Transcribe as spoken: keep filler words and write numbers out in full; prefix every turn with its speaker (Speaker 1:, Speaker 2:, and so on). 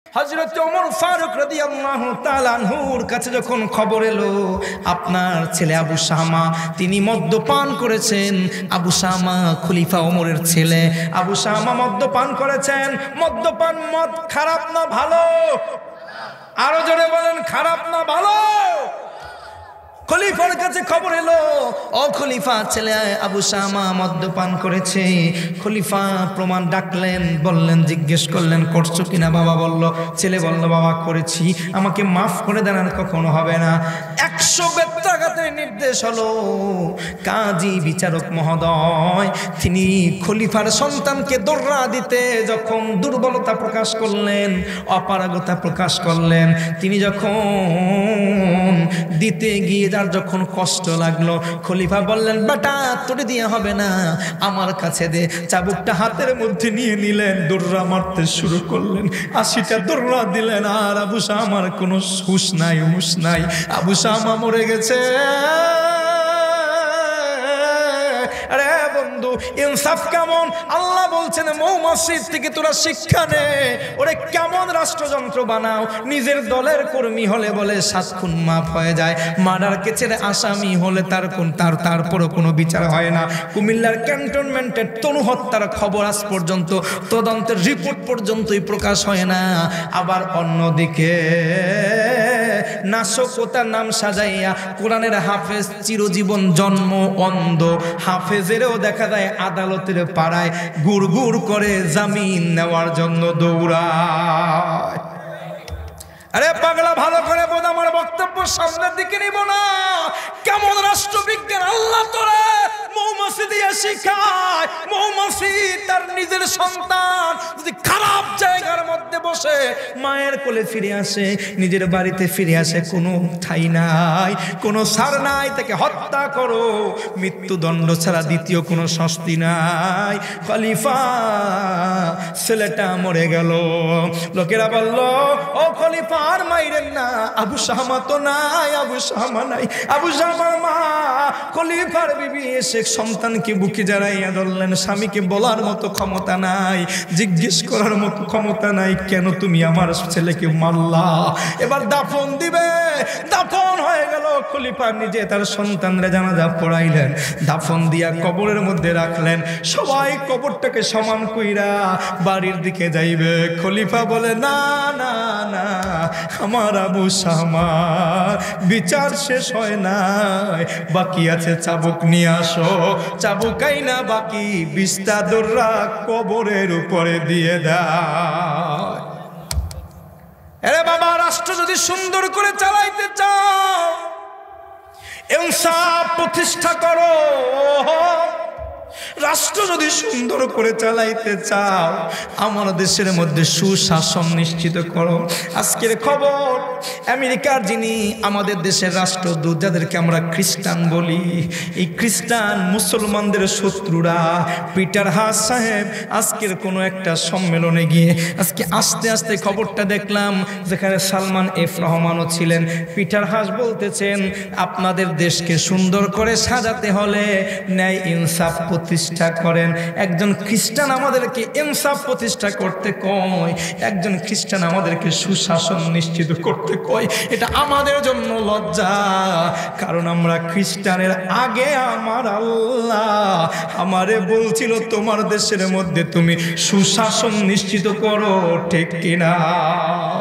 Speaker 1: হযরত ওমর ফারুক রাদিয়াল্লাহু তাআলা আনহুর কাছে যখন খবর এলো আপনার ছেলে আবু শামা তিনি মদ্যপান করেছেন। আবু শামা খলিফা ওমরের ছেলে, আবু শামা মদ্যপান করেছেন। মদ্যপান মদ খারাপ না ভালো? আরো জোরে বলেন, খারাপ না ভালো? খলিফার কাছে খবর এলো, ও খলিফা ছেলে আবু শামা মদ্যপান করেছে। খলিফা প্রমাণ ডাকলেন, বললেন, জিজ্ঞেস করলেন করছো কিনা? বাবা বলল, ছেলে বলল বাবা করেছি, আমাকে মাফ করে দেন, আর কখনো হবে না। একশো বেত্রাঘাতের নির্দেশ হলো। কাজী বিচারক মহোদয় তিনি খলিফার সন্তানকে দৌড়া দিতে যখন দুর্বলতা প্রকাশ করলেন, অপারগতা প্রকাশ করলেন, তিনি যখন দিতে গিয়ে যখন কষ্ট লাগলো, খলিফা বললেন, বেটা তোরে দিয়ে হবে না, আমার কাছে দে। চাবুকটা হাতের মধ্যে নিয়ে নিলেন, দৌড়া মারতে শুরু করলেন। আশিটা দৌড়া দিলেন, আর আবু শামার কোনো হুঁশ নাই, হুঁশ নাই। আবু শামা মরে গেছে। আরে বন্ধু, ইনসাফ কেমন? আল্লাহ বলছেন মৌমাছির থেকে তোরা শিক্ষা নে। ওরে কেমন রাষ্ট্রযন্ত্র বানাও, নিজের দলের কর্মী হলে বলে সাত খুন মাফ হয়ে যায়, মার্ডার কেসের আসামি হলে তার কোন তার তারপরও কোনো বিচার হয় না। কুমিল্লার ক্যান্টনমেন্টের তনু হত্যার খবর আজ পর্যন্ত তদন্তের রিপোর্ট পর্যন্তই প্রকাশ হয় না। আবার অন্যদিকে নাশকতার নাম সাজাইয়া কোরআনের হাফেজ চিরজীবন জন্ম অন্ধ হাফেজেরও দেখা যায় আদালতের পাড়ায় গুড় গুড় করে জামিন নেওয়ার জন্য দৌড়ায়। আরে পাগলা, ভালো করে বোঝ, আমার বক্তব্য সামনের দিকে নিব না। কেমন রাষ্ট্রবিজ্ঞান আল্লাহ তোরা মৌমাছি দিয়ে শিখায়। মৌমাছি তার নিজের সন্তান যদি খারাপ জায়গার মধ্যে বসে মায়ের কোলে ফিরে আসে, নিজের বাড়িতে ফিরে আসে, কোনো ঠাই নাই, কোনো ছাড় নাই, তাকে হত্যা করো, মৃত্যুদণ্ড ছাড়া দ্বিতীয় কোনো শাস্তি নাই। খলিফা ছেলেটা মরে গেল। লোকেরা বলল, ও খলিফা আর মাইরেন না, আবু শামা তো নাই, আবু শামা নাই। আবু শামার মা খলিফার বিবি এসে সন্তানকে বুকে জড়াইয়া ধরলেন। স্বামীকে বলার মতো ক্ষমতা নাই, জিজ্ঞেস করার মতো ক্ষমতা নাই, কেন তুমি আমার ছেলেকে মারলা? এবার দাফন দিবে। দাফন হয়ে গেল। খলিফা নিজে তার সন্তানরা জানাজা পড়াইলেন, দাফন দিয়া কবরের মধ্যে রাখলেন। সবাই কবরটাকে সমান কইরা বাড়ির দিকে যাইবে। খলিফা বলে, না না না, আমার আবু শামার বিচার শেষ হয় নাই, বাকি আছে, চাবুক নিয়ে আসো। চাবুকাই না বাকি বিস্তা দৌড়া কবরের উপরে দিয়ে দেয়। আরে বাবা, রাষ্ট্র যদি সুন্দর করে চালাইতে চাও, ইনসাফ প্রতিষ্ঠা করো। রাষ্ট্র যদি সুন্দর করে চালাইতে চাও, আমার দেশের মধ্যে সুশাসন নিশ্চিত করো। আজকের খবর, আমেরিকার যিনি আমাদের দেশের রাষ্ট্রদূত, যাদেরকে আমরা খ্রিস্টান বলি, এই খ্রিস্টান মুসলমানদের শত্রুরা পিটার হাস সাহেব আজকের কোনো একটা সম্মেলনে গিয়ে আজকে আস্তে আস্তে খবরটা দেখলাম, যেখানে সালমান এফ রহমানও ছিলেন। পিটার হাস বলতেছেন, আপনাদের দেশকে সুন্দর করে সাজাতে হলে ন্যায় ইনসাফ প্রতিষ্ঠা করেন। একজন খ্রিস্টান আমাদেরকে ইনসাফ প্রতিষ্ঠা করতে কয়, একজন খ্রিস্টান আমাদেরকে সুশাসন নিশ্চিত করতে কয়। এটা আমাদের জন্য লজ্জা, কারণ আমরা খ্রিস্টানের আগে আমার আল্লাহ আমারে বলছিল তোমার দেশের মধ্যে তুমি সুশাসন নিশ্চিত করো, ঠিক কিনা?